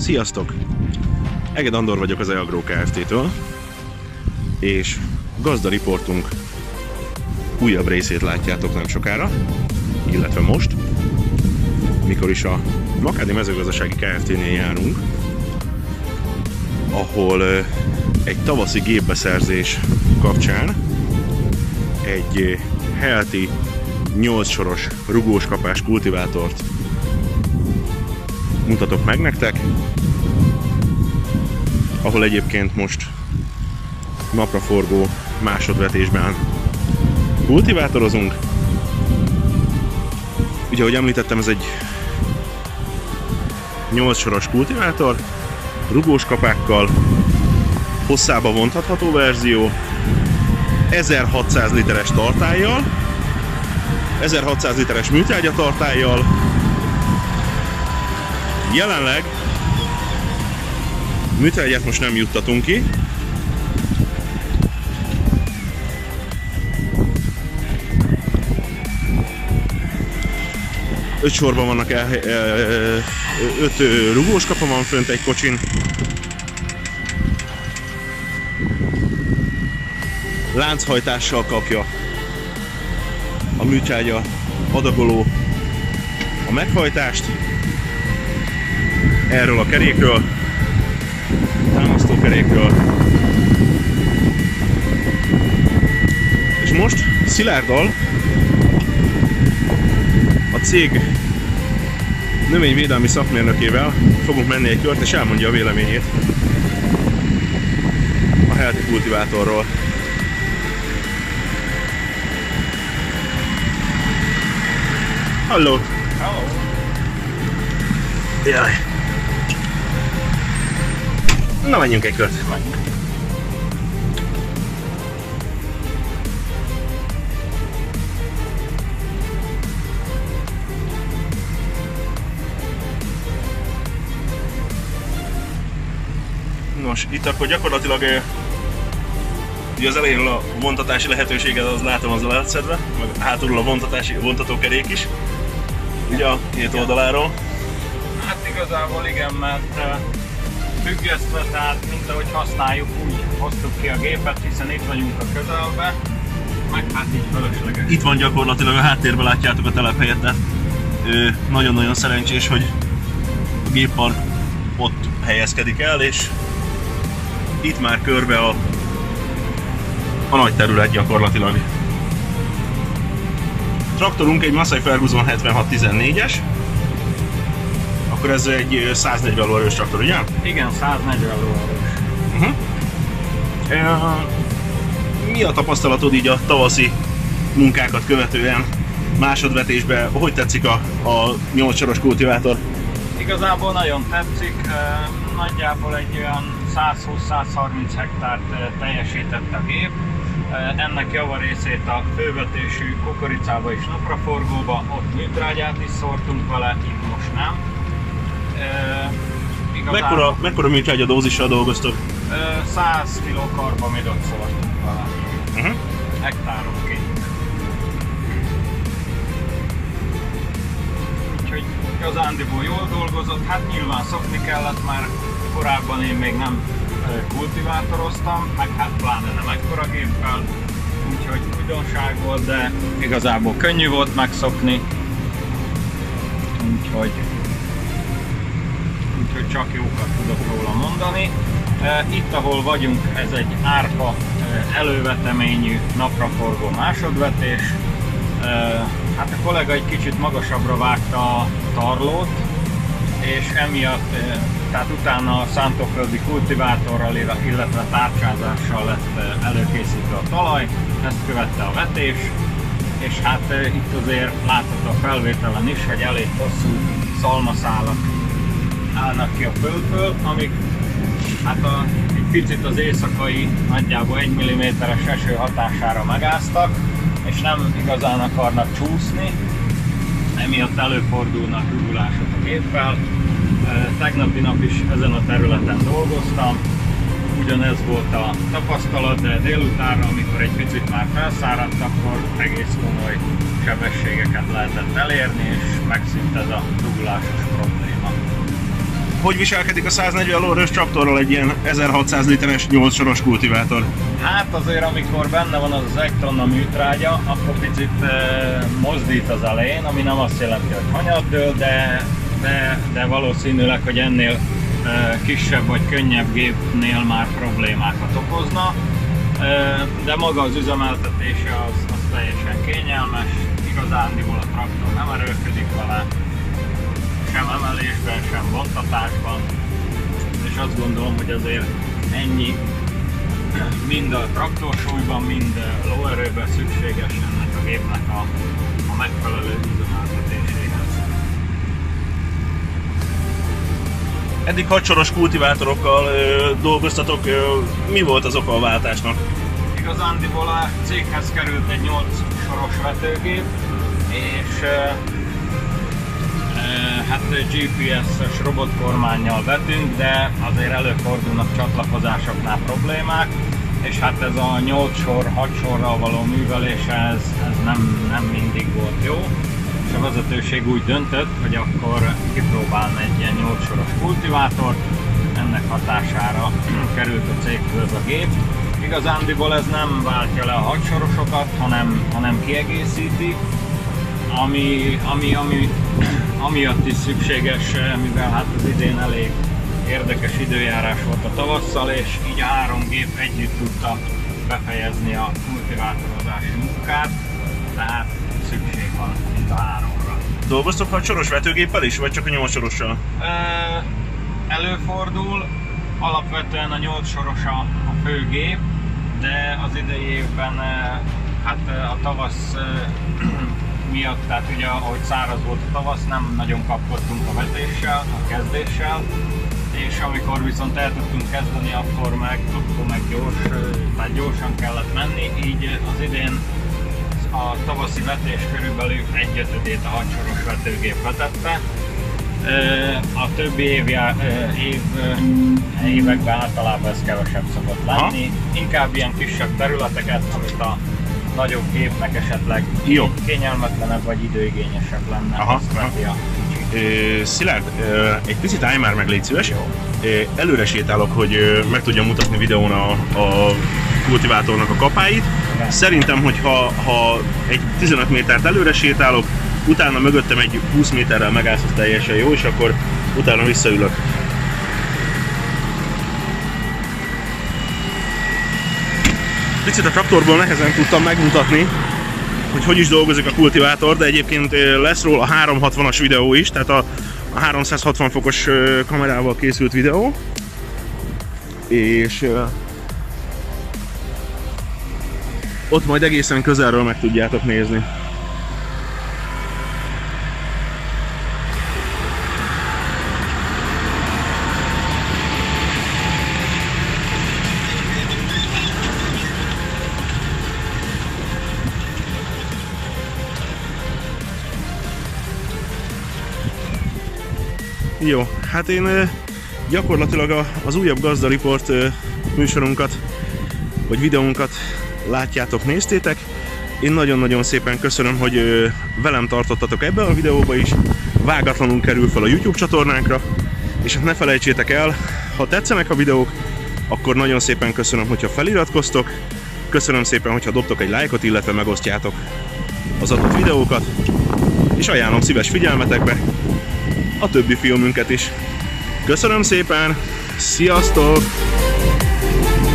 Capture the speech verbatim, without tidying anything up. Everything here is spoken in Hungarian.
Sziasztok! Eged Andor vagyok az eAgro Kft-től, és gazdariportunk újabb részét látjátok nem sokára, illetve most, mikor is a Makádi Mezőgazdasági Kft-nél járunk, ahol egy tavaszi gépbeszerzés kapcsán egy Healthy nyolc soros rugóskapás kultivátort mutatok meg nektek, ahol egyébként most napraforgó másodvetésben kultivátorozunk. Ugye, ahogy említettem, ez egy nyolc soros kultivátor, rugós kapákkal, hosszába vontható verzió, ezerhatszáz literes tartállyal, ezerhatszáz literes műtrágya tartállyal. Jelenleg műtrágyát most nem juttatunk ki, öt sorban vannak, el, öt rugós kapa van fönt egy kocsin. Lánchajtással kapja a műtrágya adagoló a meghajtást. Erről a kerékről, támasztókerékről. És most Szilárddal, a cég növényvédelmi szakmérnökével fogunk menni egy kört, és elmondja a véleményét a Healthy kultivátorról. Halló! Hello! Jaj! Na, menjünk egy kört! Menjünk. Nos, itt akkor gyakorlatilag ugye az elején a vontatási lehetőséget az látom, az le lett szedve, meg hátulról a vontatási, vontatókerék is, ugye a két oldaláról. Hát igazából igen, mert függesztve, tehát mint ahogy használjuk, úgy hoztuk ki a gépet, hiszen itt vagyunk a közelbe, meg hát így fölösleges. Itt van gyakorlatilag, a háttérben látjátok a telephelyet, tehát nagyon-nagyon szerencsés, hogy a géppark ott helyezkedik el, és itt már körbe a, a nagy terület gyakorlatilag. Traktorunk egy Massey Ferguson hetvenhat tizennégyes, akkor ez egy száznegyven lóerős traktor, ugye? Igen, száznegyven lóerős. Uh-huh. E, mi a tapasztalatod így a tavaszi munkákat követően, másodvetésben? Hogy tetszik a, a nyolc soros kultivátor? Igazából nagyon tetszik, nagyjából egy olyan százhúsz-százharminc hektárt teljesített a gép. Ennek javarészét a fővetésű kukoricába és napraforgóba, ott műtrágyát is szórtunk vele, itt most nem. Igazából, mekkora, mekkora műtrágya dózissal dolgoztok? száz kiló karbamidot szórtunk vele, uh-huh. hektáronként. Úgyhogy igazándiból jól dolgozott, hát nyilván szokni kellett, már korábban én még nem kultivátoroztam, meg hát pláne nem ekkora géppel, úgyhogy újdonság volt, de igazából könnyű volt megszokni, úgyhogy, úgyhogy csak jókat tudok róla mondani. Itt, ahol vagyunk, ez egy árpa előveteményű napraforgó másodvetés. Hát a kollega egy kicsit magasabbra vágta a tarlót, és emiatt, tehát utána a szántóföldi kultivátorral, illetve tárcsázással lett előkészítve a talaj, ezt követte a vetés, és hát itt azért látható a felvételen is, hogy elég hosszú szalmaszálak állnak ki a földből, amik hát a, egy picit az éjszakai, nagyjából egy milliméteres eső hatására megáztak, és nem igazán akarnak csúszni, emiatt előfordulnak rugulások a géppel. Tegnapi nap is ezen a területen dolgoztam, ugyanez volt a tapasztalat, de délutánra, amikor egy picit már felszáradt, akkor egész komoly sebességeket lehetett elérni, és megszűnt ez a rugulásos probléma. hogy viselkedik a száznegyven lóerős traktorral egy ilyen ezerhatszáz literes nyolc soros kultivátor? Hát azért, amikor benne van az egy tonna műtrágya, akkor picit e, mozdít az elején, ami nem azt jelenti, hogy hanyaddől, de, de, de valószínűleg, hogy ennél e, kisebb vagy könnyebb gépnél már problémákat okozna. E, de maga az üzemeltetése az, az teljesen kényelmes, igazándiból a traktor nem erőlködik vele, sem emelésben, sem bontatásban, és azt gondolom, hogy azért ennyi mind a traktorsúlyban, mind lóerőben szükséges ennek a gépnek a, a megfelelő üzemeltetéséhez. Eddig hatsoros kultivátorokkal ö, dolgoztatok, ö, mi volt az oka a váltásnak? Igazándiból a céghez került egy nyolc soros vetőgép, és hát gé pé es-es robotkormánnyal vetünk, de azért előfordulnak csatlakozásoknál problémák, és hát ez a nyolc sor, hat sorral való művelés, ez, ez nem, nem mindig volt jó, és a vezetőség úgy döntött, hogy akkor kipróbálna egy ilyen nyolc soros kultivátort, ennek hatására került a céghez a gép. Igazándiból ez nem váltja le a hat sorosokat, hanem, hanem kiegészíti, ami, ami, ami amiatt is szükséges, mivel hát az idén elég érdekes időjárás volt a tavasszal, és így a három gép együtt tudta befejezni a kultivátorozási munkát, tehát szükség van itt a háromra. Dolgoztok hat soros vetőgéppel is, vagy csak a nyolc sorossal? Előfordul, alapvetően a nyolc soros a, a fő gép, de az idei évben hát a tavasz miatt, tehát ugye ahogy száraz volt a tavasz, nem nagyon kapkodtunk a vetéssel, a kezdéssel, és amikor viszont el tudtunk kezdeni, akkor meg, akkor meg gyors, tehát gyorsan kellett menni, így az idén a tavaszi vetés körülbelül egy ötödét a hat soros vetőgép vetette. A többi év, év, években általában ez kevesebb szokott lenni, ha? Inkább ilyen kisebb területeket, amit a nagyobb gépnek esetleg jó. Kényelmetlenebb vagy időigényesebb lenne. Aha, aha. Ö, Szilárd, ö, egy picit állj már meg, légy szíves. Ö, előre sétálok, hogy ö, meg tudjam mutatni videón a, a kultivátornak a kapáit. Igen. Szerintem, hogy ha, ha egy tizenöt métert előre sétálok, utána mögöttem egy húsz méterrel megállsz, az teljesen jó, és akkor utána visszaülök. Picit a traktorból nehezen tudtam megmutatni, hogy hogy is dolgozik a kultivátor, de egyébként lesz róla a háromszázhatvanas videó is, tehát a háromszázhatvan fokos kamerával készült videó. És ott majd egészen közelről meg tudjátok nézni. Jó, hát én gyakorlatilag az újabb Gazda Report műsorunkat, vagy videónkat látjátok, néztétek. Én nagyon-nagyon szépen köszönöm, hogy velem tartottatok ebben a videóba is. Vágatlanul kerül fel a YouTube csatornánkra, és hát ne felejtsétek el, ha tetszenek a videók, akkor nagyon szépen köszönöm, hogyha feliratkoztok. Köszönöm szépen, hogyha dobtok egy lájkot, illetve megosztjátok az adott videókat, és ajánlom szíves figyelmetekbe a többi filmünket is. Köszönöm szépen, sziasztok!